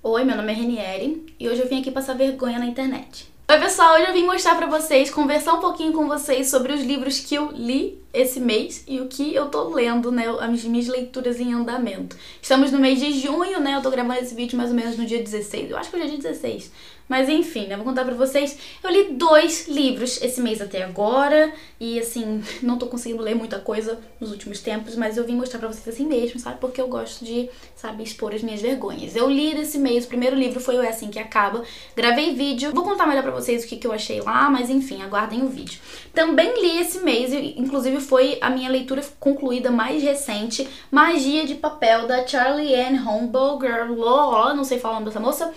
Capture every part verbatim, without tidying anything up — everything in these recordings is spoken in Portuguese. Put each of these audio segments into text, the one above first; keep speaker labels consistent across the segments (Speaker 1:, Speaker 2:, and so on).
Speaker 1: Oi, meu nome é Renieri e hoje eu vim aqui passar vergonha na internet. Oi pessoal, hoje eu vim mostrar pra vocês, conversar um pouquinho com vocês sobre os livros que eu li esse mês e o que eu tô lendo, né, as minhas leituras em andamento. Estamos no mês de junho, né, eu tô gravando esse vídeo mais ou menos no dia dezesseis, eu acho que hoje é dia dezesseis. Mas enfim, né, vou contar pra vocês, eu li dois livros esse mês até agora e assim, não tô conseguindo ler muita coisa nos últimos tempos, mas eu vim mostrar pra vocês assim mesmo, sabe, porque eu gosto de, sabe, expor as minhas vergonhas. Eu li desse mês, o primeiro livro foi o É Assim Que Acaba, gravei vídeo, vou contar melhor pra vocês o que, que eu achei lá, mas enfim, aguardem o vídeo. Também li esse mês, inclusive foi a minha leitura concluída mais recente, Magia de Papel, da Charlie Ann Homburger, não sei falar o nome dessa moça.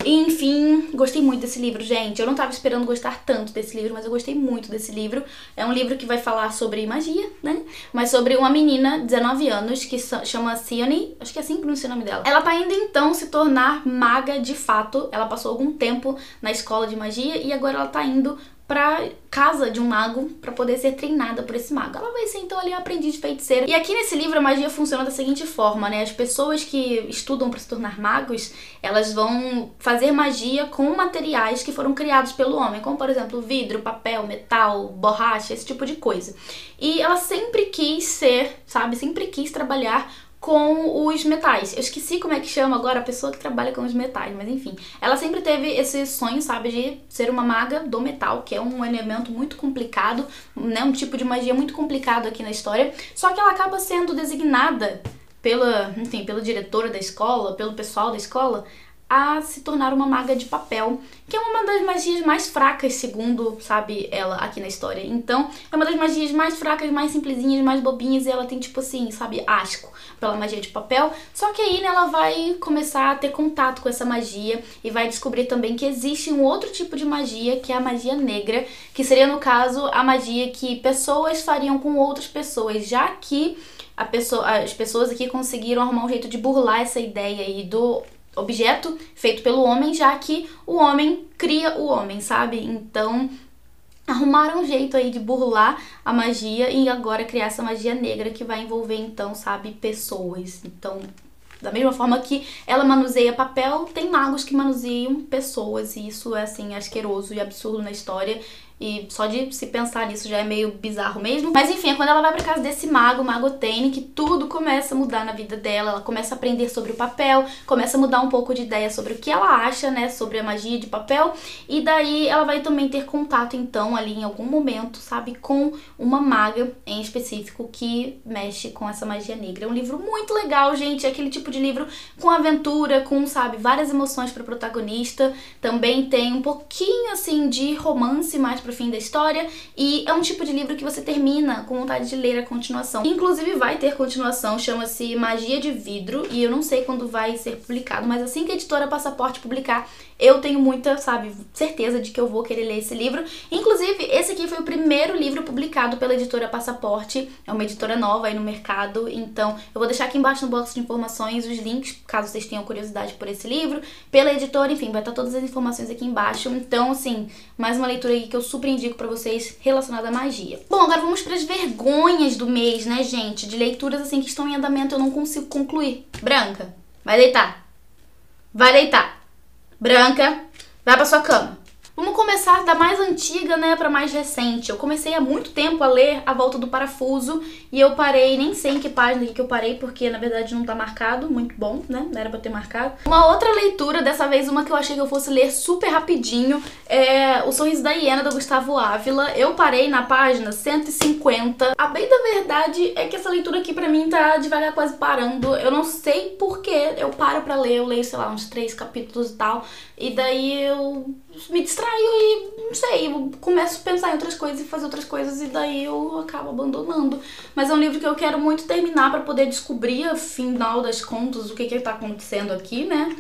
Speaker 1: Enfim, gostei muito desse livro, gente. Eu não tava esperando gostar tanto desse livro, mas eu gostei muito desse livro. É um livro que vai falar sobre magia, né? Mas sobre uma menina de dezenove anos que chama Sione, acho que é assim que pronuncia o nome dela. Ela tá indo então se tornar maga de fato. Ela passou algum tempo na escola de magia e agora ela tá indo pra casa de um mago pra poder ser treinada por esse mago. Ela vai ser então ali uma aprendiz de feiticeira. E aqui nesse livro a magia funciona da seguinte forma, né? As pessoas que estudam pra se tornar magos, elas vão fazer magia com materiais que foram criados pelo homem, como por exemplo vidro, papel, metal, borracha, esse tipo de coisa. E ela sempre quis ser, sabe, sempre quis trabalhar com os metais. Eu esqueci como é que chama agora a pessoa que trabalha com os metais, mas enfim. Ela sempre teve esse sonho, sabe, de ser uma maga do metal, que é um elemento muito complicado, né, um tipo de magia muito complicado aqui na história. Só que ela acaba sendo designada pela, enfim, pela diretora da escola, pelo pessoal da escola, a se tornar uma maga de papel, que é uma das magias mais fracas, segundo, sabe, ela aqui na história. Então, é uma das magias mais fracas, mais simplesinhas, mais bobinhas, e ela tem, tipo assim, sabe, asco pela magia de papel. Só que aí, né, ela vai começar a ter contato com essa magia e vai descobrir também que existe um outro tipo de magia, que é a magia negra, que seria, no caso, a magia que pessoas fariam com outras pessoas, já que a pessoa, as pessoas aqui conseguiram arrumar um jeito de burlar essa ideia aí do objeto feito pelo homem, já que o homem cria o homem, sabe? Então, arrumaram um jeito aí de burlar a magia e agora criar essa magia negra que vai envolver, então, sabe, pessoas. Então, da mesma forma que ela manuseia papel, tem magos que manuseiam pessoas e isso é, assim, asqueroso e absurdo na história. E só de se pensar nisso já é meio bizarro mesmo. Mas enfim, é quando ela vai pra casa desse mago, Mago Tene, que tudo começa a mudar na vida dela. Ela começa a aprender sobre o papel, começa a mudar um pouco de ideia sobre o que ela acha, né, sobre a magia de papel. E daí ela vai também ter contato, então, ali em algum momento, sabe, com uma maga em específico que mexe com essa magia negra. É um livro muito legal, gente. É aquele tipo de livro com aventura, com, sabe, várias emoções pro protagonista. Também tem um pouquinho, assim, de romance mais pro fim da história, e é um tipo de livro que você termina com vontade de ler a continuação. Inclusive vai ter continuação, chama-se Magia de Vidro, e eu não sei quando vai ser publicado, mas assim que a editora Passaporte publicar, eu tenho muita, sabe, certeza de que eu vou querer ler esse livro. Inclusive, esse aqui foi o primeiro livro publicado pela editora Passaporte, é uma editora nova aí no mercado, então eu vou deixar aqui embaixo no box de informações os links, caso vocês tenham curiosidade por esse livro, pela editora, enfim, vai estar todas as informações aqui embaixo. Então, assim, mais uma leitura aí que eu super indico pra vocês relacionada à magia. Bom, agora vamos pras vergonhas do mês, né, gente? De leituras, assim, que estão em andamento, eu não consigo concluir. Branca, vai deitar. Vai deitar. Branca, vai pra sua cama. Vamos começar da mais antiga, né, pra mais recente. Eu comecei há muito tempo a ler A Volta do Parafuso e eu parei, nem sei em que página que eu parei, porque na verdade não tá marcado, muito bom, né, não era pra ter marcado. Uma outra leitura, dessa vez uma que eu achei que eu fosse ler super rapidinho, é O Sorriso da Hiena, do Gustavo Ávila. Eu parei na página cento e cinquenta. A bem da verdade é que essa leitura aqui pra mim tá devagar, quase parando. Eu não sei porquê, eu paro pra ler, eu leio, sei lá, uns três capítulos e tal, e daí eu me distraio e, não sei, eu começo a pensar em outras coisas e fazer outras coisas e daí eu acabo abandonando. Mas é um livro que eu quero muito terminar pra poder descobrir, afinal das contas, o que que tá acontecendo aqui, né?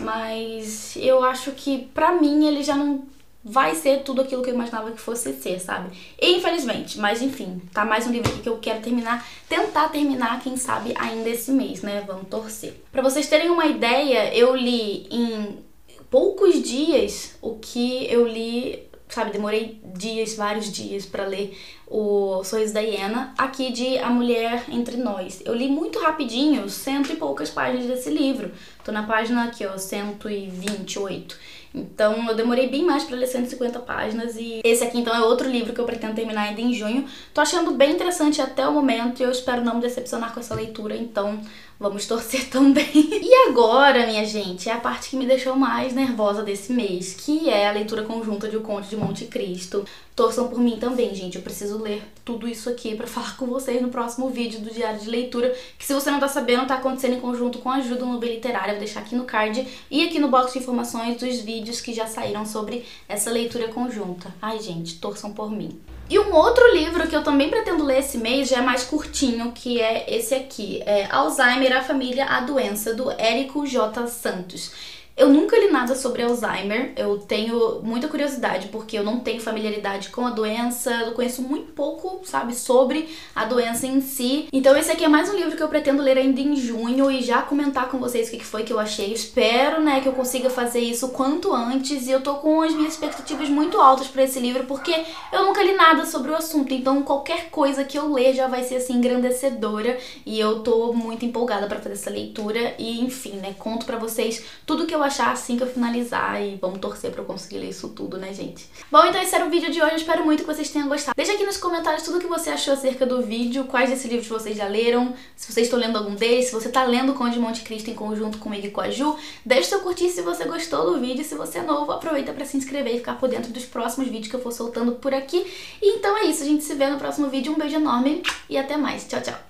Speaker 1: Mas eu acho que, pra mim, ele já não vai ser tudo aquilo que eu imaginava que fosse ser, sabe? E, infelizmente, mas enfim, tá mais um livro aqui que eu quero terminar, tentar terminar, quem sabe, ainda esse mês, né? Vamos torcer. Pra vocês terem uma ideia, eu li em poucos dias o que eu li, sabe, demorei dias, vários dias pra ler O Sorriso da Hiena, aqui de A Mulher Entre Nós. Eu li muito rapidinho, cento e poucas páginas desse livro. Tô na página aqui, ó, cento e vinte e oito. Então eu demorei bem mais pra ler cento e cinquenta páginas e esse aqui então é outro livro que eu pretendo terminar ainda em junho. Tô achando bem interessante até o momento e eu espero não me decepcionar com essa leitura, então vamos torcer também. E agora, minha gente, é a parte que me deixou mais nervosa desse mês, que é a leitura conjunta de O Conde de Monte Cristo. Torçam por mim também, gente. Eu preciso ler tudo isso aqui pra falar com vocês no próximo vídeo do Diário de Leitura, que se você não tá sabendo, tá acontecendo em conjunto com a Ajuda do Nube Literária. Eu vou deixar aqui no card e aqui no box de informações dos vídeos que já saíram sobre essa leitura conjunta. Ai, gente, torçam por mim. E um outro livro que eu também pretendo ler esse mês já é mais curtinho, que é esse aqui, é Alzheimer, a Família, a Doença, do Érico J. Santos. Eu nunca li nada sobre Alzheimer, eu tenho muita curiosidade porque eu não tenho familiaridade com a doença, eu conheço muito pouco, sabe, sobre a doença em si. Então esse aqui é mais um livro que eu pretendo ler ainda em junho e já comentar com vocês o que foi que eu achei. Espero, né, que eu consiga fazer isso quanto antes e eu tô com as minhas expectativas muito altas pra esse livro porque eu nunca li nada sobre o assunto, então qualquer coisa que eu ler já vai ser assim engrandecedora e eu tô muito empolgada pra fazer essa leitura e enfim, né, conto pra vocês tudo que eu achar assim que eu finalizar e vamos torcer pra eu conseguir ler isso tudo, né, gente? Bom, então esse era o vídeo de hoje, eu espero muito que vocês tenham gostado. Deixa aqui nos comentários tudo o que você achou acerca do vídeo, quais desses livros vocês já leram, se vocês estão lendo algum deles, se você tá lendo O Conde de Monte Cristo em conjunto comigo e com a Ju. Deixa seu curtir se você gostou do vídeo, se você é novo, aproveita pra se inscrever e ficar por dentro dos próximos vídeos que eu for soltando por aqui. E então é isso, a gente se vê no próximo vídeo, um beijo enorme e até mais. Tchau, tchau!